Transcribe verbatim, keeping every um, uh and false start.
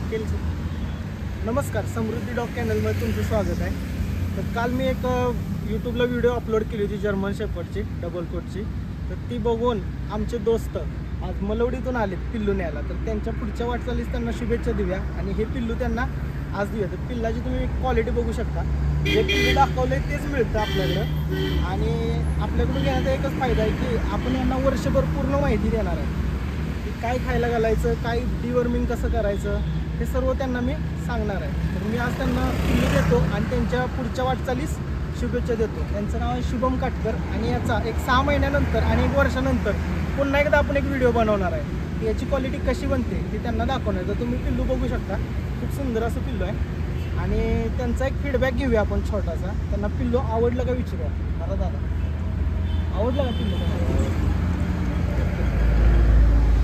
केलं. नमस्कार, समृद्धी डॉग चॅनलमध्ये तुमचं स्वागत आहे. तर काल मी एक यूट्यूबला व्हिडिओ अपलोड केली होती जर्मन शेपर्डची, डबल कोटची. तर ती बघून आमचे दोस्त आज मलवडीतून आलेत पिल्लू न्यायला. तर त्यांच्या पुढच्या वाटचालीस त्यांना शुभेच्छा देऊया आणि हे पिल्लू त्यांना आज देऊया. तर पिल्लाची तुम्ही क्वालिटी बघू शकता. जे पिल्लू दाखवलं आहे तेच मिळतं आपल्याकडं. आणि आपल्याकडून घेण्याचा एकच फायदा आहे की आपण यांना वर्षभर पूर्ण माहिती देणार आहे की काय खायला घालायचं, काय डिवर्मिंग कसं करायचं, हे सर्व त्यांना मी सांगणार आहे. तर मी आज त्यांना पिल्लू देतो आणि त्यांच्या पुढच्या वाटचालीस शुभेच्छा देतो. त्यांचं नाव आहे शुभम काटकर आणि याचा एक सहा महिन्यानंतर आणि एक वर्षानंतर पुन्हा एकदा आपण एक व्हिडिओ बनवणार आहे. याची क्वालिटी कशी बनते ते त्यांना दाखवणार. तर तुम्ही पिल्लू बघू शकता, खूप सुंदर असं पिल्लू आहे. आणि त्यांचा एक फीडबॅक घेऊया आपण छोटासा. त्यांना पिल्लू आवडलं का विचारूया. मला दादा आवडलं का पिल्लू?